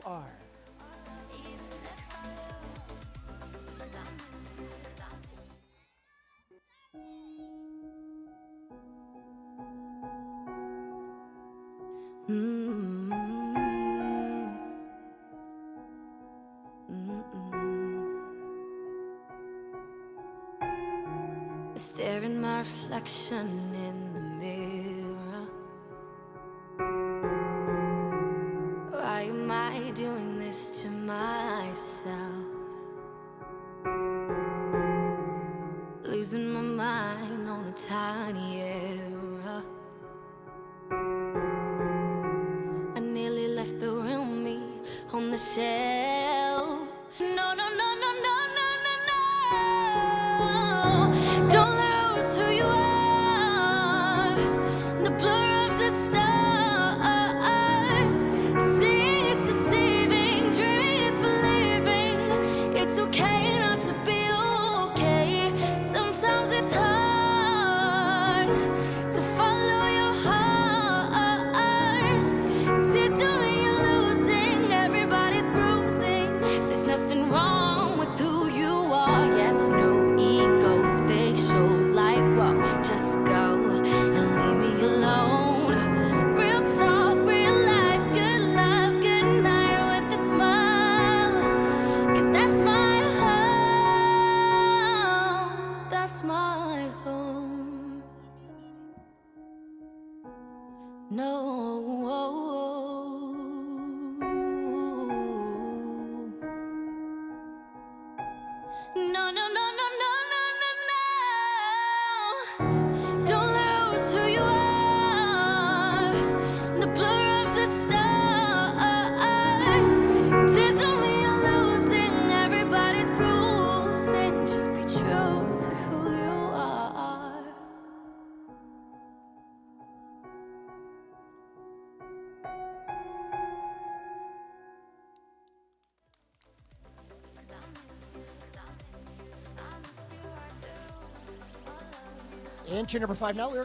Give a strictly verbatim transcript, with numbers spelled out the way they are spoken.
are. Mm-hmm. Mm-mm. Staring my reflection in the mirror. Why am I doing this to myself? Losing my mind on a tiny error. I nearly left the real me on the shelf. No, no, no, no, no, no, no, no. Don't lose who you are in the blur of the stars. Seeing is deceiving, dreaming is believing. It's okay not to be okay. Sometimes it's hard to follow your heart. Tears don't mean you're losing, everybody's bruising. There's nothing wrong with who you are. Yes, no egos, fake shows like whoa. Just go and leave me alone. Real talk, real life, good love, good night with a smile. Cause that's my home, that's my home. No. No, no, no, no, no, no, no, no. Don't lose who you are in the blur of the stars. Tears don't mean you're losing, everybody's bruising. Just be true to who you are. Entry number five now, Lyrical.